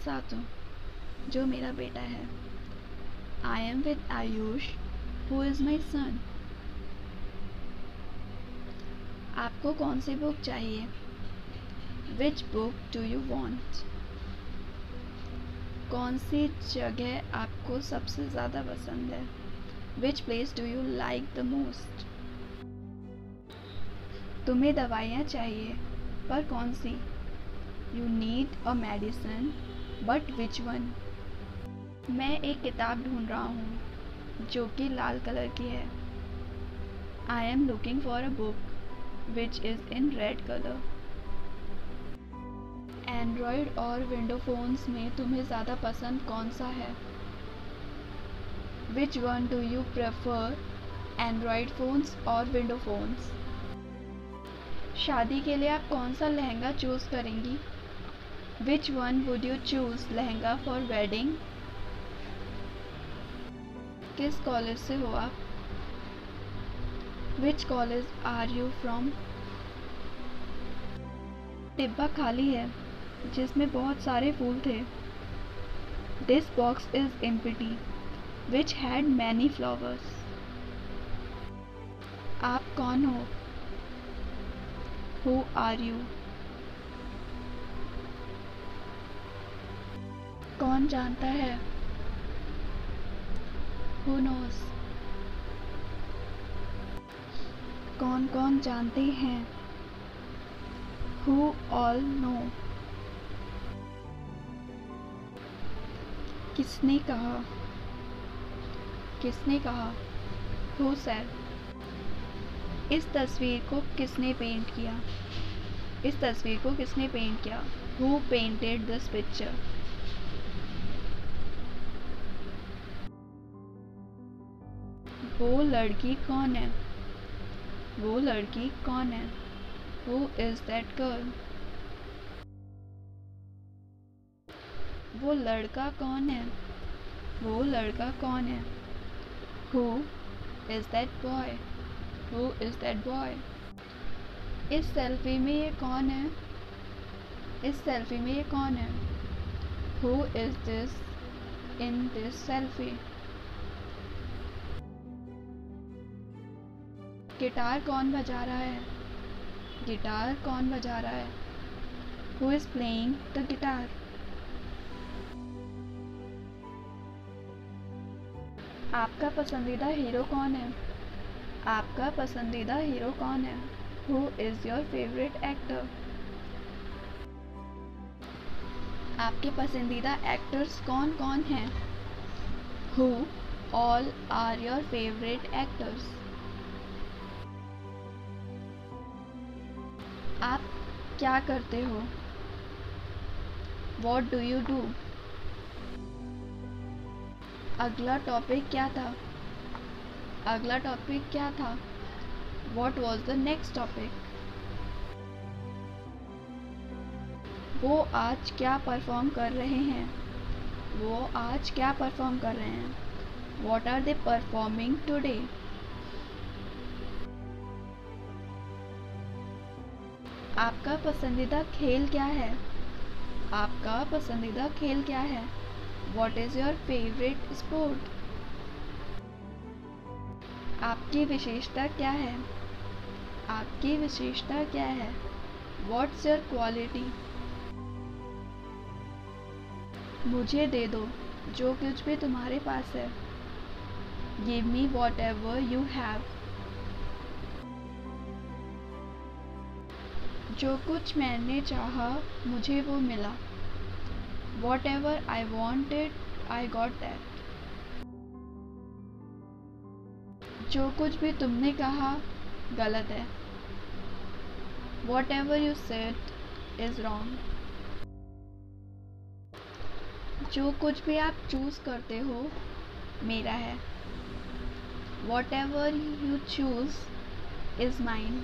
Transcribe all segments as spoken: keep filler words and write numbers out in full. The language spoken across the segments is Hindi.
साथ हूँ, जो मेरा बेटा है। I am with Ayush, who is my son. आपको कौन सी बुक चाहिए? Which book do you want? कौन सी जगह आपको सबसे ज़्यादा पसंद है? Which place do you like the most? तुम्हें दवाइयाँ चाहिए, पर कौन सी? You need a medicine, but which one? मैं एक किताब ढूंढ रहा हूँ जो कि लाल कलर की है। I am looking for a book which is in red colour. Android और विंडो फ़ोन्स में तुम्हें ज़्यादा पसंद कौन सा है? Which one do you prefer, Android phones और विंडो फ़ोन्स? शादी के लिए आप कौन सा लहंगा चूज़ करेंगी? Which one would you choose lehenga for wedding? किस कॉलेज से हो आप? Which college are you from? डिब्बा खाली है जिसमें बहुत सारे फूल थे। This box is empty which had many flowers. आप कौन हो? Who are you? कौन जानता है? Who knows? कौन कौन जानते हैं? Who all know? किसने कहा? किसने कहा? Who said? इस तस्वीर को किसने पेंट किया? इस तस्वीर को किसने पेंट किया? Who painted this picture? वो लड़की कौन है? वो लड़की कौन है? Who is that girl? वो लड़का कौन है? वो लड़का कौन है? Who is that boy? Who is that boy? इस सेल्फी में ये कौन है? इस सेल्फी में ये कौन है? Who is this in this selfie? Guitar कौन बजा रहा है? गिटार कौन बजा रहा है? Who is playing the guitar? आपका पसंदीदा हीरो कौन है? आपका पसंदीदा हीरो कौन है? Who is your favorite actor? आपके पसंदीदा एक्टर्स कौन कौन हैं? Who all are your favorite actors? आप क्या करते हो? What do you do? अगला टॉपिक क्या था? अगला टॉपिक क्या था? What was the next topic? वो आज क्या परफॉर्म कर रहे हैं? वो आज क्या परफॉर्म कर रहे हैं? What are they performing today? आपका पसंदीदा खेल क्या है? आपका पसंदीदा खेल क्या है? What is your favorite sport? आपकी विशेषता क्या है? आपकी विशेषता क्या है? What's your quality? मुझे दे दो जो कुछ भी तुम्हारे पास है। Give me whatever you have. जो कुछ मैंने चाहा मुझे वो मिला। Whatever I wanted, I got that. जो कुछ भी तुमने कहा गलत है। Whatever you said is wrong. जो कुछ भी आप चूज़ करते हो मेरा है। Whatever you choose is mine.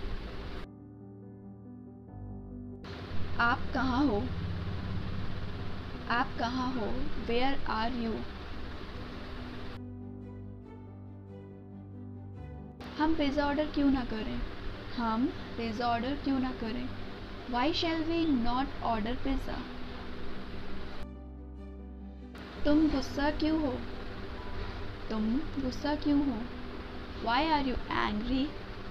आप कहाँ हो? आप कहाँ हो? Where are you? हम पिज़्ज़ा ऑर्डर क्यों ना करें? हम पिज़्ज़ा ऑर्डर क्यों ना करें? Why shall we not order pizza? तुम गुस्सा क्यों हो? तुम गुस्सा क्यों हो? Why are you angry?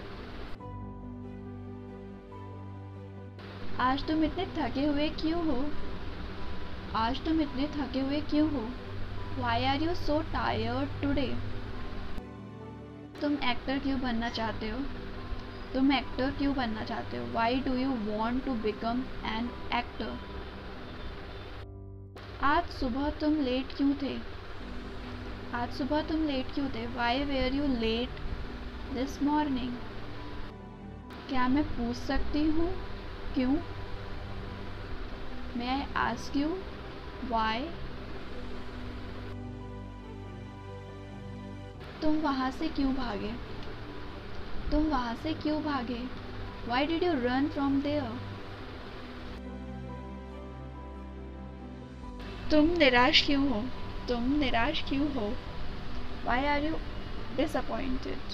आज तुम इतने थके हुए क्यों हो? आज तुम इतने थके हुए क्यों हो? Why are you so tired today? तुम एक्टर क्यों बनना चाहते हो? तुम एक्टर क्यों बनना चाहते हो? Why do you want to become an actor? आज सुबह तुम लेट क्यों थे? आज सुबह तुम लेट क्यों थे? Why were you late this morning? क्या मैं पूछ सकती हूँ क्यों? May I ask you why? तुम वहाँ से क्यों भागे? तुम वहाँ से क्यों भागे? Why did you run from there? तुम निराश क्यों हो? तुम निराश क्यों हो? Why are you disappointed?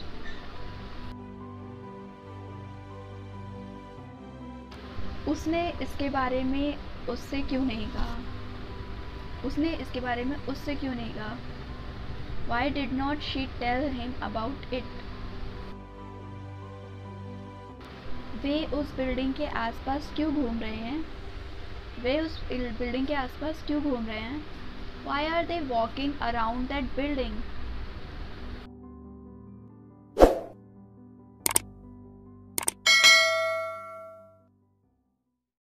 उसने इसके बारे में उससे क्यों नहीं कहा? उसने इसके बारे में उससे क्यों नहीं कहा? Why did not she tell him about it? वे उस बिल्डिंग के आसपास क्यों घूम रहे हैं? वे उस बिल्डिंग के आसपास क्यों घूम रहे हैं? Why are they walking around that building?